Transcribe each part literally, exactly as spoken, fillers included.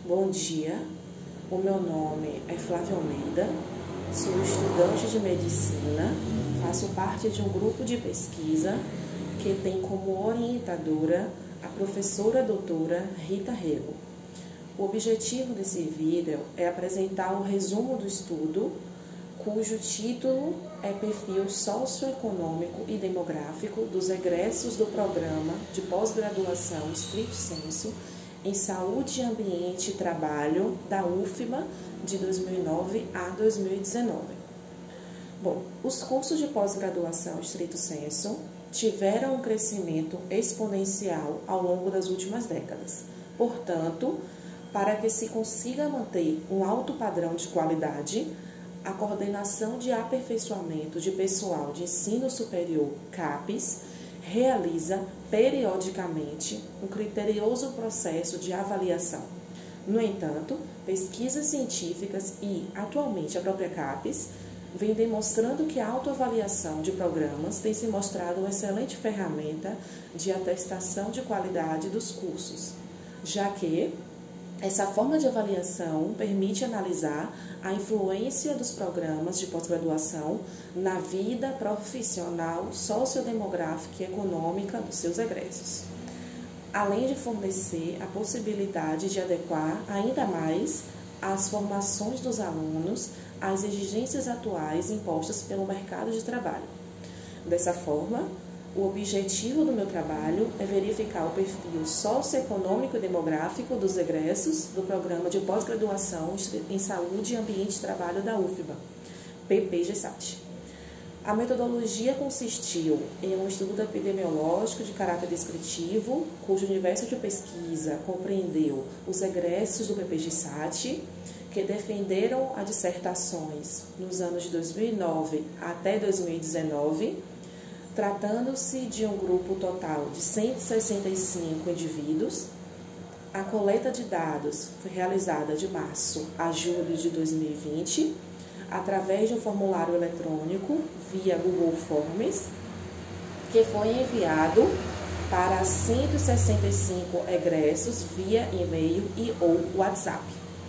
Bom dia, o meu nome é Flávia Almeida, sou estudante de medicina, faço parte de um grupo de pesquisa que tem como orientadora a professora doutora Rita Rego. O objetivo desse vídeo é apresentar o resumo do estudo, cujo título é Perfil Socioeconômico e Demográfico dos egressos do Programa de Pós-Graduação Stricto Sensu em Saúde, Ambiente e Trabalho da U F B A de dois mil e nove a dois mil e dezenove. Bom, os cursos de pós-graduação Stricto Sensu tiveram um crescimento exponencial ao longo das últimas décadas. Portanto, para que se consiga manter um alto padrão de qualidade, a Coordenação de Aperfeiçoamento de Pessoal de Ensino Superior, CAPES, realiza periodicamente um criterioso processo de avaliação. No entanto, pesquisas científicas e, atualmente, a própria CAPES vem demonstrando que a autoavaliação de programas tem se mostrado uma excelente ferramenta de atestação de qualidade dos cursos, já que essa forma de avaliação permite analisar a influência dos programas de pós-graduação na vida profissional, sociodemográfica e econômica dos seus egressos, além de fornecer a possibilidade de adequar ainda mais as formações dos alunos às exigências atuais impostas pelo mercado de trabalho. Dessa forma, o objetivo do meu trabalho é verificar o perfil socioeconômico e demográfico dos egressos do Programa de Pós-Graduação em Saúde, Ambiente e Trabalho da U F B A, P P G S A T. A metodologia consistiu em um estudo epidemiológico de caráter descritivo, cujo universo de pesquisa compreendeu os egressos do P P G S A T, que defenderam as dissertações nos anos de dois mil e nove até dois mil e dezenove, tratando-se de um grupo total de cento e sessenta e cinco indivíduos. A coleta de dados foi realizada de março a julho de dois mil e vinte, através de um formulário eletrônico via Google Forms, que foi enviado para cento e sessenta e cinco egressos via e-mail e ou WhatsApp.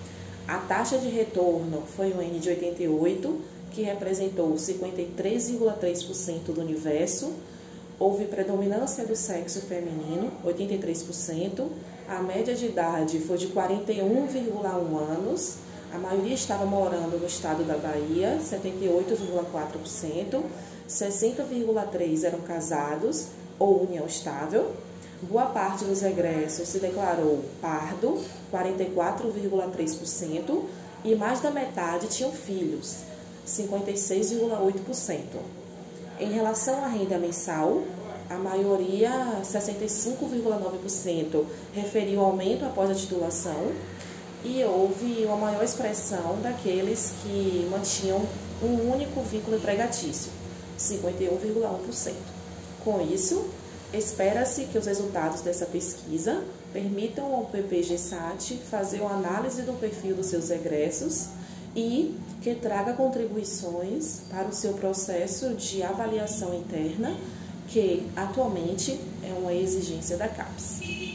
A taxa de retorno foi um N de oitenta e oito, que representou cinquenta e três vírgula três por cento do universo. Houve predominância do sexo feminino, oitenta e três por cento. A média de idade foi de quarenta e um vírgula um anos. A maioria estava morando no estado da Bahia, setenta e oito vírgula quatro por cento. sessenta vírgula três por cento eram casados ou união estável. Boa parte dos egressos se declarou pardo, quarenta e quatro vírgula três por cento. E mais da metade tinham filhos, cinquenta e seis vírgula oito por cento. Em relação à renda mensal, a maioria, sessenta e cinco vírgula nove por cento, referiu aumento após a titulação e houve uma maior expressão daqueles que mantinham um único vínculo empregatício, cinquenta e um vírgula um por cento. Com isso, espera-se que os resultados dessa pesquisa permitam ao P P G S A T fazer uma análise do perfil dos seus egressos e que traga contribuições para o seu processo de avaliação interna, que atualmente é uma exigência da CAPES.